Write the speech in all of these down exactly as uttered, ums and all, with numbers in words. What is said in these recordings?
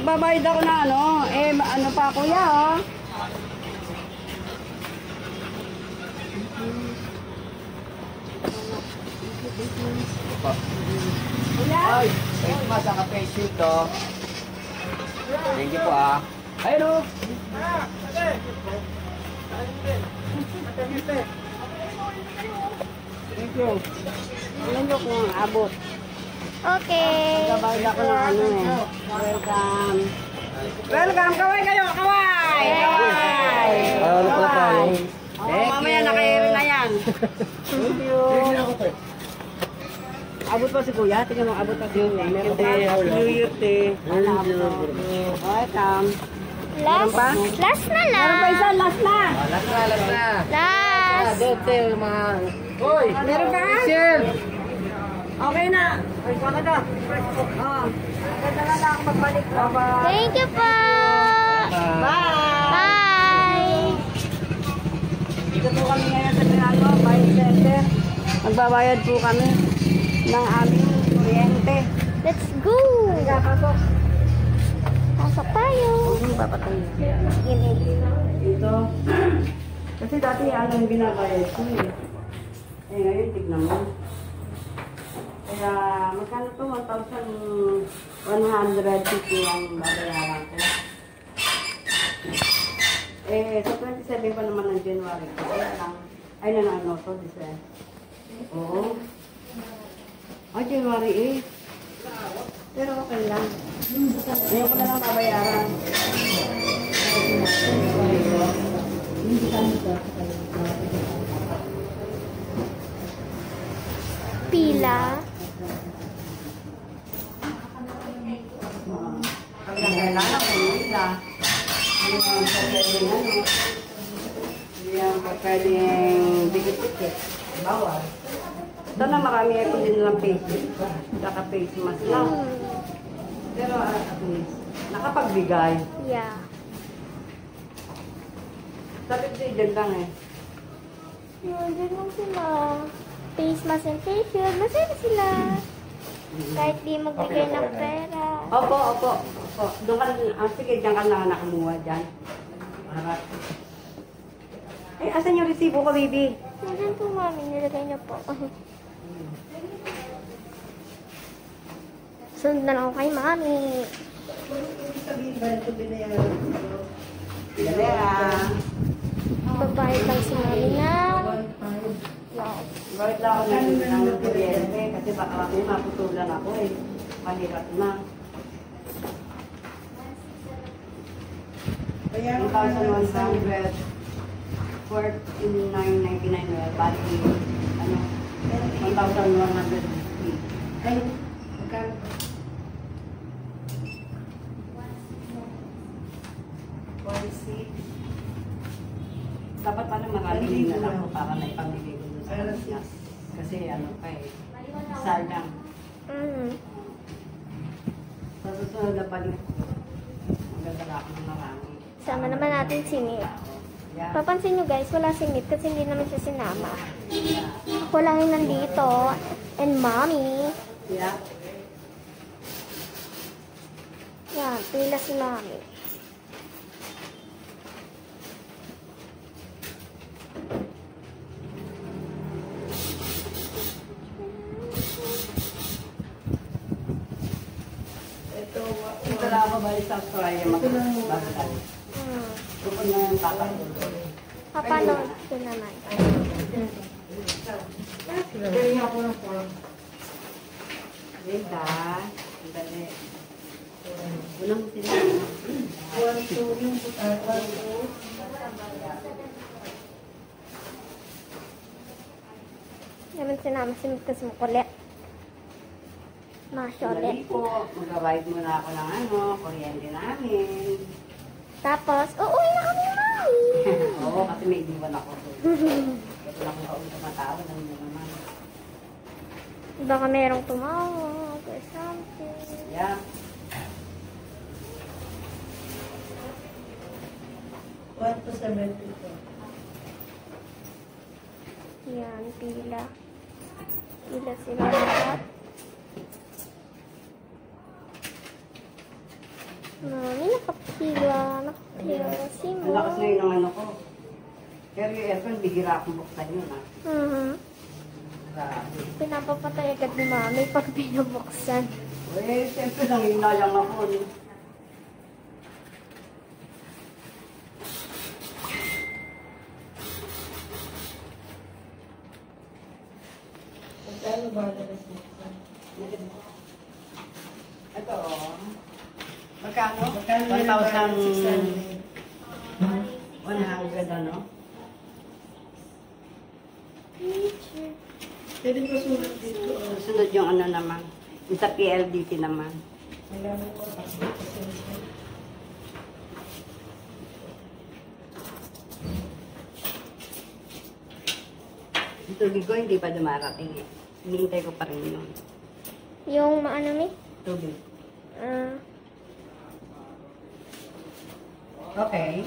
Magbabayad ako na ano. Eh, ano pa kuya, oh. Kuya? Ay, thank you ma sa kape sheet, oh. Thank you po, ah. Ayun, oh. Thank you. Alam nyo kung abot. Okay. Magbabayad ako ng ano eh. Welcome. Welcome, kaway kayo, kaway! Kaway! Ano po tayo? Oh, mamaya nakairi na yan. Thank you. Abot pa si kuya? Tingnan mo, abot pa si kuya. Meron pa. Happy New Year, te. Welcome. Last, pa? last na lang. Meron pa isa, last na. Oh, last na, last na. Last. Dete, mga... Hoy! Meron pa? Michelle! Okay na. Ay, sana ka. Oh. Ganda na lang ako magbalik. Bye-bye. Thank you po. Bye. Bye. Dito po kami ngayon sa Pinalo, Buy Center. Magbabayad po kami ng aming kuryente. Let's go. Kapasok. Pasok tayo. Hindi papatay. Gilid. Ito. Kasi dati ano yung binabayad ko eh. Eh ngayon, tignan mo. Kaya magkano to? one thousand one hundred fifty ang babayaran ko. Eh, sa twenty-seven pa naman ng January. Kaya lang, ay na na ano to, December. Oo. Ay, January eight. Pero okay lang. Ngayon ko na lang babayaran. Pila. Pag kailangan ko nila. Hindi naman sa pwedeng ano. Hindi naman pwedeng dikit-dikit. Bawal. Ito na marami ako din lang face. Saka face mask lang. Pero uh, at least, nakapagbigay. Yeah. Sabi ko dyan lang eh. Yun, dyan lang sila. Face mask and face shield. Masaya sila. Kahit di magbigay ng pera. Opo, opo. Opo. Doon ka, ah, sige, dyan ka lang nakumuha dyan. Para. Eh, asan yung resibo ko, baby? Nandiyan po, mami. Nilagay niyo po. Sunod na lang ako kay mami. Bilera. Babayad lang si mami na. Wow. Bakit lang ako naging ng kuryente? Kasi baka may maputulan ako eh. Mahirap na. one thousand one hundred forty-nine ninety-nine bali ano one thousand one hundred fifty. Ay, magkano? one six. Dapat pala marami na lang ako para na ipamigay ko dun sa kanya. Kasi ano pa eh, sayang. Mm. Sa susunod na balik ko, maganda na ako ng marami. Sama naman natin singit. Yeah. Papansin nyo guys, wala singit kasi hindi naman siya sinama. Ako lang yung nandito. And mommy. Yeah. Yan, pila si mami. Ito, ito lang ako balik sa Australia mag-babalik. Hmm. Tupon na yung papa ko. Papanood ko naman. Galing ako ng form. Dita. Dali. Unang sila. One, two, yung putar. One, two. Naman sinama si Mikas mo kulit. Dali Masyolet. po. Mag-ride muna ako ng ano, kuryente namin. Tapos, uuwi na kami mami. Oo, kasi may iwan ako. Ito lang ako tumatawag. Ano naman. Baka merong tumawag or something. Yeah. One to seventy po. Yan, pila. Pila sila lahat. Mami, nakapila. Nakapila si Ang mo. lakas ngayon ng ano ko. Pero yung aircon, bihira akong buksan yun, ha? Mhm. Grabe. Pinapapatay agad ni Mami pag binubuksan. Eh, siyempre, nangina lang ako. No? Ito, oh. Magkano? one thousand one hundred, ano? Teacher. Pwede ko sulat dito. oh. Sunod yung ano naman. Yung sa P L D T naman. Wala mo ko. Yung tubig ko hindi pa dumarating eh. Hinihintay ko pa rin yun. Yung maano mi? Tubig. Ah. Okay.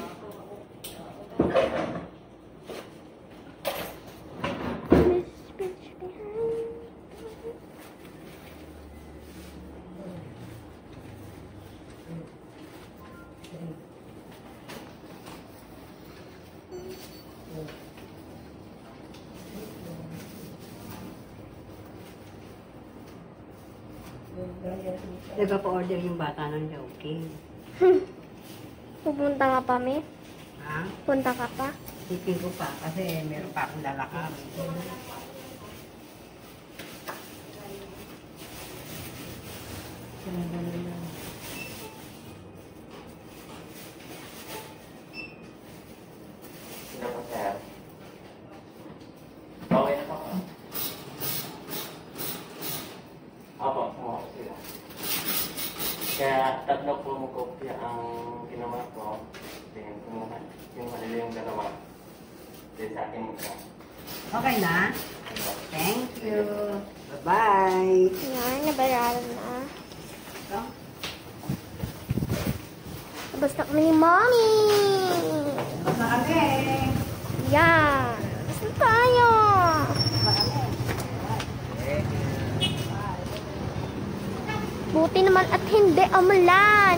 Miss Bitch behind. Nagpa-order yung bata ng joking. Pupunta ka pa, Mi? Ha? Punta ka pa? Titin ko pa kasi meron pa akong lalakad. Sino po, sir? Okay na po. Opo, oo, sila. Kaya tatlo po mo kopya ang ginawa ko. Then, kumuha, yung halili yung dalawa. Then, sa akin mo siya. Okay na? Thank you. Bye-bye. Yan, nabayaran na. Ito? Tapos na kami ni Mommy! Tapos na kami. Yan! Tapos na tayo! Tapos na kami. Buti naman at hindi umulan.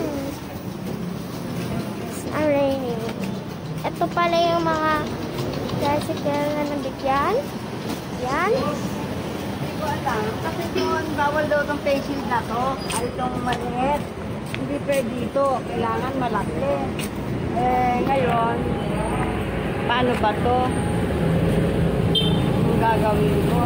It's not raining. Ito pala yung mga tricycle na nabigyan. Yan. Hindi ko alam. Kasi yun, bawal daw itong face shield na to. Ay, itong maliit. Hindi pwede dito. Kailangan malaki. Eh, ngayon, paano ba to? Ang gagawin ko?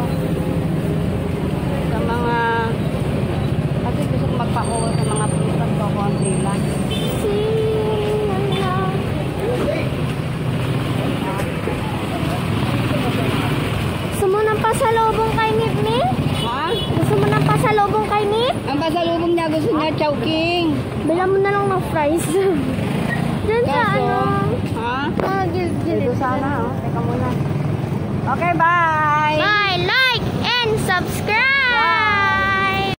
Sa mga... Kasi gusto ko magpakuha sa mga prutas ko, konti lang. Sing along. Gusto mo ng pasalubong kay Nip, Mi? Ha? Gusto mo ng pasalubong kay Nip? Ang pasalubong niya gusto niya, chowking. Bila mo na lang ng fries. Diyan sa Kaso, ano? ha? Mga gilid-gilid. Dito sana, oh. Teka muna. Okay, bye! Bye! Like and subscribe!